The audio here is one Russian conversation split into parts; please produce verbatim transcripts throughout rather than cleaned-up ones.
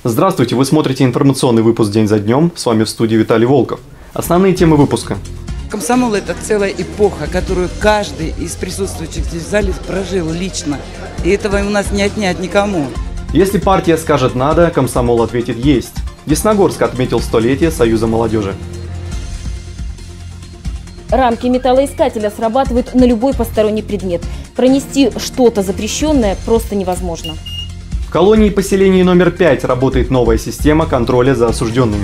Здравствуйте, вы смотрите информационный выпуск «День за днем». С вами в студии Виталий Волков. Основные темы выпуска. Комсомол – это целая эпоха, которую каждый из присутствующих здесь в зале прожил лично. И этого у нас не отнять никому. Если партия скажет «надо», комсомол ответит «есть». Десногорск отметил столетие Союза молодежи. Рамки металлоискателя срабатывают на любой посторонний предмет. Пронести что-то запрещенное просто невозможно. В колонии и поселении номер пять работает новая система контроля за осужденными.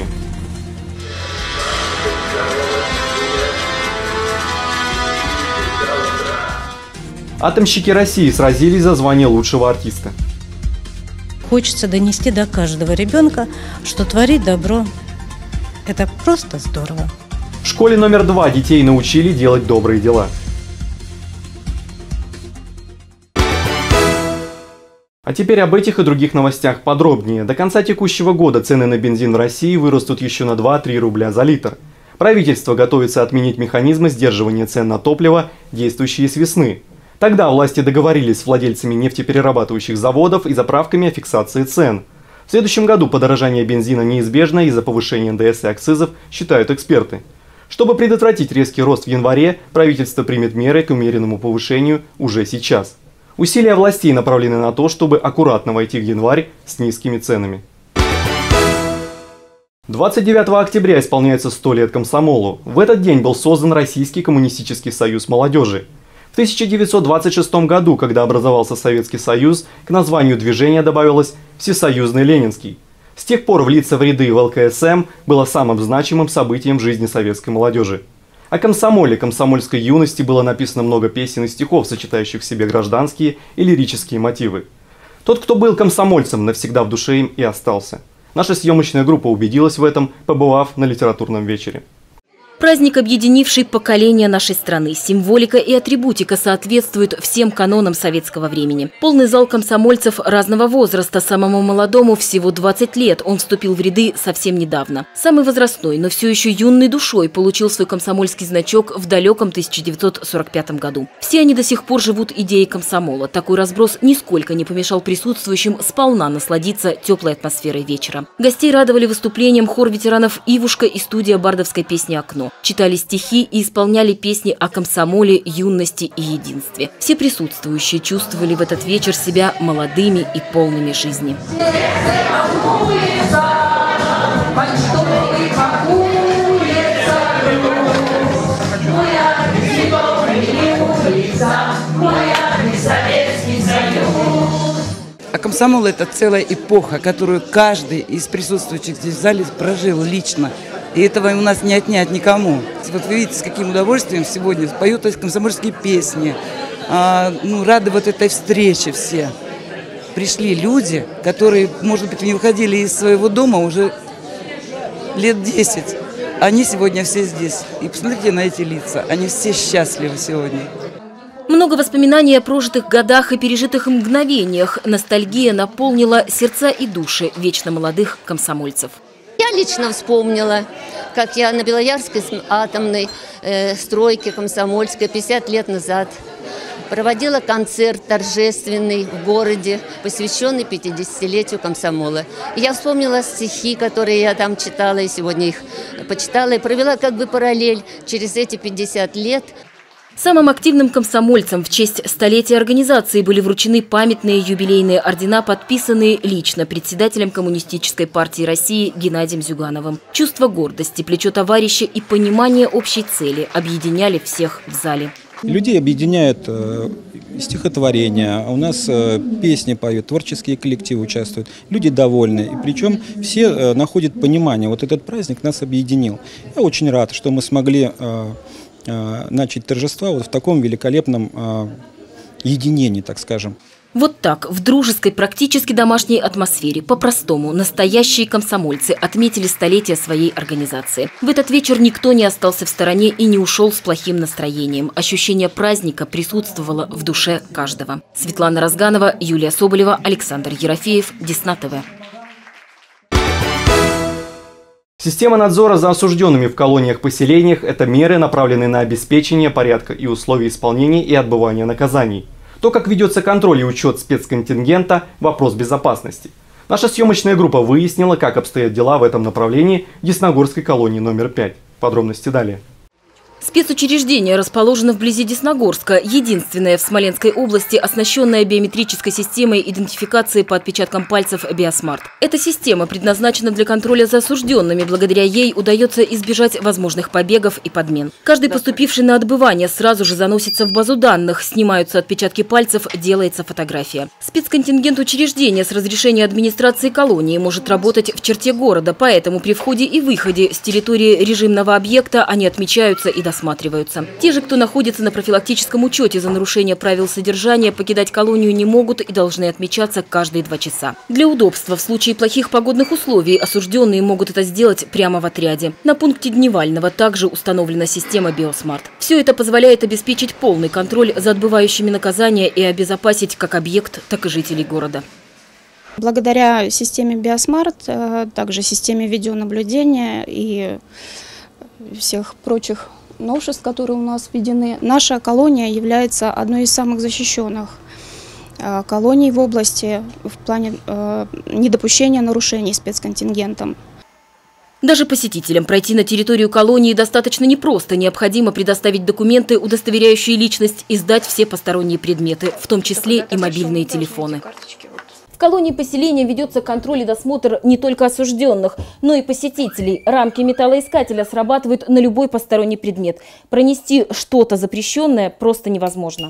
Атомщики России сразились за звание лучшего артиста. Хочется донести до каждого ребенка, что творить добро – это просто здорово. В школе номер два детей научили делать добрые дела. А теперь об этих и других новостях подробнее. До конца текущего года цены на бензин в России вырастут еще на два-три рубля за литр. Правительство готовится отменить механизмы сдерживания цен на топливо, действующие с весны. Тогда власти договорились с владельцами нефтеперерабатывающих заводов и заправками о фиксации цен. В следующем году подорожание бензина неизбежно из-за повышения эн дэ эс и акцизов, считают эксперты. Чтобы предотвратить резкий рост в январе, правительство примет меры к умеренному повышению уже сейчас. Усилия властей направлены на то, чтобы аккуратно войти в январь с низкими ценами. двадцать девятого октября исполняется сто лет комсомолу. В этот день был создан Российский коммунистический союз молодежи. В тысяча девятьсот двадцать шестом году, когда образовался Советский Союз, к названию движения добавилось Всесоюзный Ленинский. С тех пор влиться в ряды в эл ка эс эм было самым значимым событием в жизни советской молодежи. О комсомоле, комсомольской юности было написано много песен и стихов, сочетающих в себе гражданские и лирические мотивы. Тот, кто был комсомольцем, навсегда в душе им и остался. Наша съемочная группа убедилась в этом, побывав на литературном вечере. Праздник, объединивший поколения нашей страны. Символика и атрибутика соответствуют всем канонам советского времени. Полный зал комсомольцев разного возраста. Самому молодому всего двадцать лет. Он вступил в ряды совсем недавно. Самый возрастной, но все еще юной душой получил свой комсомольский значок в далеком тысяча девятьсот сорок пятом году. Все они до сих пор живут идеей комсомола. Такой разброс нисколько не помешал присутствующим сполна насладиться теплой атмосферой вечера. Гостей радовали выступлением хор ветеранов «Ивушка» и студия бардовской песни «Окно». Читали стихи и исполняли песни о комсомоле, юности и единстве. Все присутствующие чувствовали в этот вечер себя молодыми и полными жизни. А комсомол – это целая эпоха, которую каждый из присутствующих здесь в зале прожил лично. И этого у нас не отнять никому. Вот вы видите, с каким удовольствием сегодня поют эти комсомольские песни. А, ну, рады вот этой встрече все. Пришли люди, которые, может быть, не выходили из своего дома уже лет десять. Они сегодня все здесь. И посмотрите на эти лица. Они все счастливы сегодня. Много воспоминаний о прожитых годах и пережитых мгновениях. Ностальгия наполнила сердца и души вечно молодых комсомольцев. Я лично вспомнила, как я на Белоярской атомной э, стройке комсомольской пятьдесят лет назад проводила концерт торжественный в городе, посвященный пятидесятилетию комсомола. И я вспомнила стихи, которые я там читала, и сегодня их почитала, и провела как бы параллель через эти пятьдесят лет. Самым активным комсомольцам в честь столетия организации были вручены памятные юбилейные ордена, подписанные лично председателем Коммунистической партии России Геннадием Зюгановым. Чувство гордости, плечо товарища и понимание общей цели объединяли всех в зале. Людей объединяют э, стихотворения, у нас э, песни поют, творческие коллективы участвуют. Люди довольны, и причем все э, находят понимание. Вот этот праздник нас объединил. Я очень рад, что мы смогли э, э, начать торжества вот в таком великолепном э, единении, так скажем. Вот так, в дружеской, практически домашней атмосфере, по-простому, настоящие комсомольцы отметили столетие своей организации. В этот вечер никто не остался в стороне и не ушел с плохим настроением. Ощущение праздника присутствовало в душе каждого. Светлана Разганова, Юлия Соболева, Александр Ерофеев, Десна ТВ. Система надзора за осужденными в колониях-поселениях – это меры, направленные на обеспечение порядка и условий исполнения и отбывания наказаний. То, как ведется контроль и учет спецконтингента – вопрос безопасности. Наша съемочная группа выяснила, как обстоят дела в этом направлении в Десногорской колонии номер пять. Подробности далее. Спецучреждение расположено вблизи Десногорска, единственное в Смоленской области, оснащенное биометрической системой идентификации по отпечаткам пальцев «Биосмарт». Эта система предназначена для контроля за осужденными. Благодаря ей удается избежать возможных побегов и подмен. Каждый поступивший на отбывание сразу же заносится в базу данных, снимаются отпечатки пальцев, делается фотография. Спецконтингент учреждения с разрешения администрации колонии может работать в черте города, поэтому при входе и выходе с территории режимного объекта они отмечаются и досматриваются. Те же, кто находится на профилактическом учете за нарушение правил содержания, покидать колонию не могут и должны отмечаться каждые два часа. Для удобства в случае плохих погодных условий осужденные могут это сделать прямо в отряде. На пункте Дневального также установлена система «Биосмарт». Все это позволяет обеспечить полный контроль за отбывающими наказания и обезопасить как объект, так и жителей города. Благодаря системе «Биосмарт», также системе видеонаблюдения и всех прочих новшеств, которые у нас введены, наша колония является одной из самых защищенных колоний в области в плане э, недопущения нарушений спецконтингентом. Даже посетителям пройти на территорию колонии достаточно непросто. Необходимо предоставить документы, удостоверяющие личность, и сдать все посторонние предметы, в том числе и мобильные телефоны. В колонии поселения ведется контроль и досмотр не только осужденных, но и посетителей. Рамки металлоискателя срабатывают на любой посторонний предмет. Пронести что-то запрещенное просто невозможно.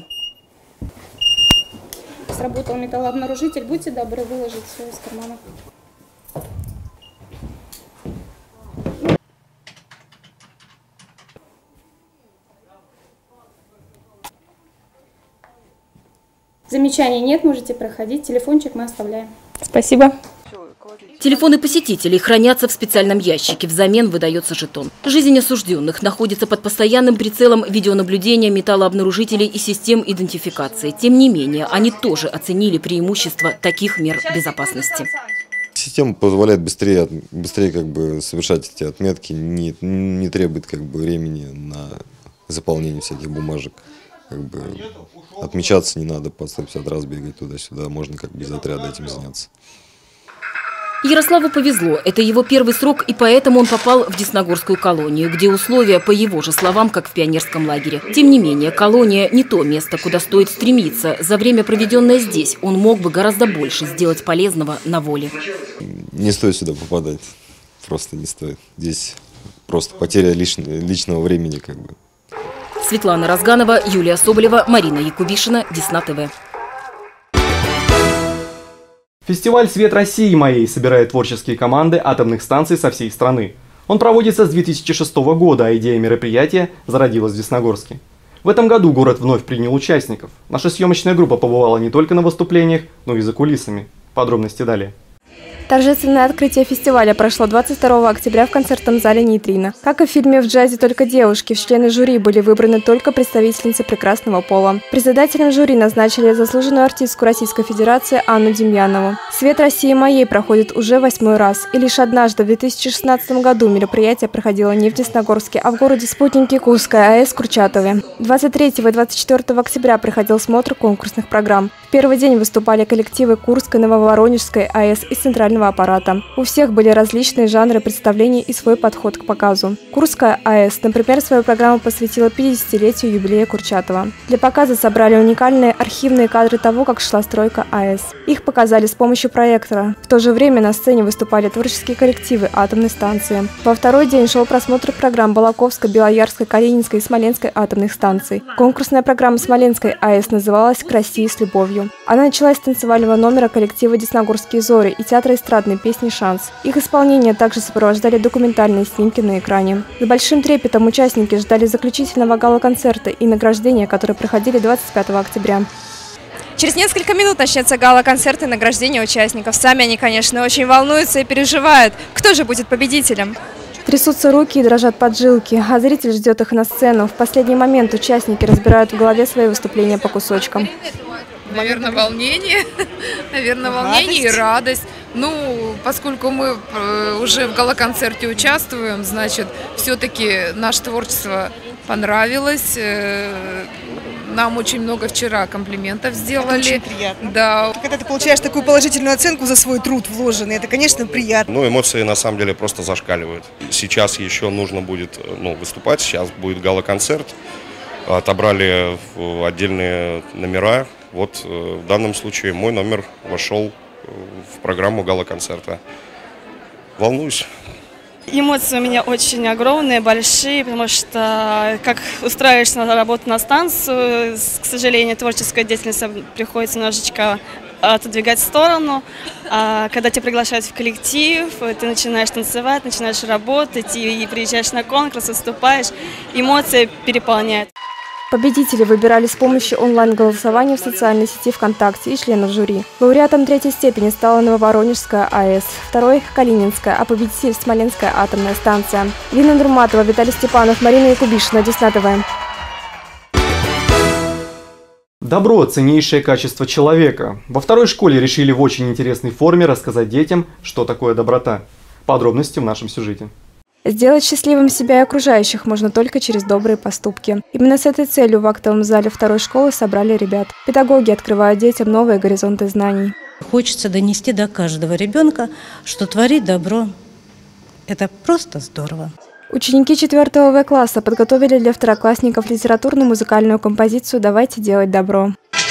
Сработал металлообнаружитель. Будьте добры выложить все из кармана. Замечаний нет, можете проходить. Телефончик мы оставляем. Спасибо. Телефоны посетителей хранятся в специальном ящике. Взамен выдается жетон. Жизнь осужденных находится под постоянным прицелом видеонаблюдения, металлообнаружителей и систем идентификации. Тем не менее, они тоже оценили преимущества таких мер безопасности. Система позволяет быстрее, быстрее как бы совершать эти отметки, не, не требует как бы времени на заполнение всяких бумажек. Как бы отмечаться не надо по сто пятьдесят раз бегать туда-сюда, можно как бы без отряда этим заняться. Ярославу повезло. Это его первый срок, и поэтому он попал в Десногорскую колонию, где условия, по его же словам, как в пионерском лагере. Тем не менее, колония не то место, куда стоит стремиться. За время, проведенное здесь, он мог бы гораздо больше сделать полезного на воле. Не стоит сюда попадать. Просто не стоит. Здесь просто потеря лишнего, личного времени как бы. Светлана Разганова, Юлия Соболева, Марина Якубишина, Десна ТВ. Фестиваль «Свет России моей» собирает творческие команды атомных станций со всей страны. Он проводится с две тысячи шестого года, а идея мероприятия зародилась в Десногорске. В этом году город вновь принял участников. Наша съемочная группа побывала не только на выступлениях, но и за кулисами. Подробности далее. Торжественное открытие фестиваля прошло двадцать второго октября в концертном зале «Нейтрино». Как и в фильме «В джазе только девушки», в члены жюри были выбраны только представительницы прекрасного пола. Председателем жюри назначили заслуженную артистку Российской Федерации Анну Демьянову. «Свет России моей» проходит уже восьмой раз. И лишь однажды, в две тысячи шестнадцатом году, мероприятие проходило не в Десногорске, а в городе спутнике Курская АЭС Курчатове. двадцать третьего и двадцать четвёртого октября проходил смотр конкурсных программ. В первый день выступали коллективы Курской, Нововоронежской АЭС и Центрального аппарата. У всех были различные жанры представлений и свой подход к показу. Курская АЭС, например, свою программу посвятила пятидесятилетию юбилея Курчатова. Для показа собрали уникальные архивные кадры того, как шла стройка АЭС. Их показали с помощью проектора. В то же время на сцене выступали творческие коллективы атомной станции. Во второй день шел просмотр программ Балаковской, Белоярской, Калининской и Смоленской атомных станций. Конкурсная программа Смоленской АЭС называлась «К России с любовью». Она началась с танцевального номера коллектива «Десногорские зори» и театра эстрадной песни «Шанс». Их исполнение также сопровождали документальные снимки на экране. С большим трепетом участники ждали заключительного гала-концерта и награждения, которые проходили двадцать пятого октября. Через несколько минут начнется гала-концерт и награждение участников. Сами они, конечно, очень волнуются и переживают. Кто же будет победителем? Трясутся руки и дрожат поджилки, а зритель ждет их на сцену. В последний момент участники разбирают в голове свои выступления по кусочкам. Наверное, волнение, наверное, волнение и радость. Ну, поскольку мы уже в гала-концерте участвуем, значит, все-таки наше творчество понравилось. Нам очень много вчера комплиментов сделали. Это очень приятно. Да. Когда ты получаешь такую положительную оценку за свой труд вложенный, это, конечно, приятно. Ну, эмоции на самом деле просто зашкаливают. Сейчас еще нужно будет, ну, выступать, сейчас будет гала-концерт. Отобрали отдельные номера. Вот в данном случае мой номер вошел в программу гала-концерта. Волнуюсь. Эмоции у меня очень огромные, большие, потому что как устраиваешься на работу на станцию, к сожалению, творческая деятельность приходится немножечко отодвигать в сторону. А когда тебя приглашают в коллектив, ты начинаешь танцевать, начинаешь работать и приезжаешь на конкурс, выступаешь, эмоции переполняют. Победители выбирали с помощью онлайн-голосования в социальной сети ВКонтакте и членов жюри. Лауреатом третьей степени стала Нововоронежская АЭС, второй – Калининская, а победитель – Смоленская атомная станция. Лина Нурматова, Виталий Степанов, Марина Якубишина, Десна ТВ. Добро – ценнейшее качество человека. Во второй школе решили в очень интересной форме рассказать детям, что такое доброта. Подробности в нашем сюжете. Сделать счастливым себя и окружающих можно только через добрые поступки. Именно с этой целью в актовом зале второй школы собрали ребят. Педагоги открывают детям новые горизонты знаний. Хочется донести до каждого ребенка, что творить добро – это просто здорово. Ученики четвёртого В класса подготовили для второклассников литературную музыкальную композицию «Давайте делать добро».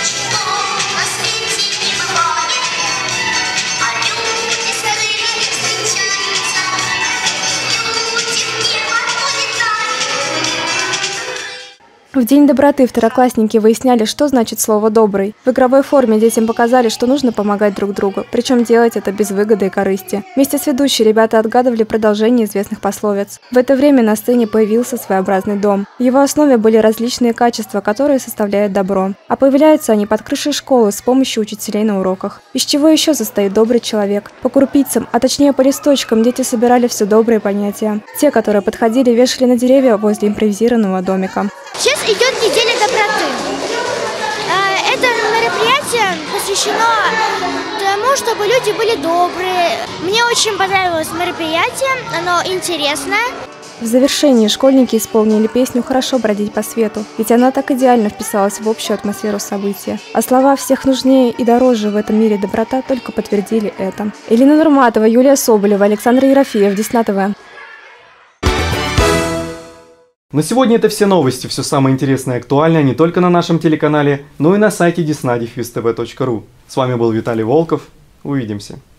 В День доброты второклассники выясняли, что значит слово «добрый». В игровой форме детям показали, что нужно помогать друг другу, причем делать это без выгоды и корысти. Вместе с ведущей ребята отгадывали продолжение известных пословиц. В это время на сцене появился своеобразный дом. В его основе были различные качества, которые составляют добро. А появляются они под крышей школы с помощью учителей на уроках. Из чего еще состоит добрый человек? По крупицам, а точнее по листочкам, дети собирали все добрые понятия. Те, которые подходили, вешали на деревья возле импровизированного домика. Сейчас идет неделя доброты. Это мероприятие посвящено тому, чтобы люди были добрые. Мне очень понравилось мероприятие, оно интересное. В завершении школьники исполнили песню «Хорошо бродить по свету», ведь она так идеально вписалась в общую атмосферу события. А слова «всех нужнее и дороже в этом мире доброта» только подтвердили это. Элина Нурматова, Юлия Соболева, Александр Ерофеев, Десна ТВ. На сегодня это все новости, все самое интересное и актуальное не только на нашем телеканале, но и на сайте десна точка тв точка ру. С вами был Виталий Волков. Увидимся.